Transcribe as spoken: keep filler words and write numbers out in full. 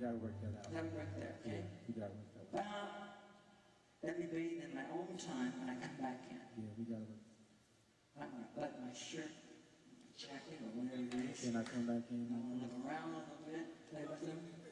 gotta work that out. Gotta work that, okay? Yeah, we gotta work that out. Well, let me bathe in my own time when I come back in. Yeah, we gotta work. I'm gonna button my shirt, my jacket, or whatever it is. Can I come back in? I'm gonna look around a little bit, play with them.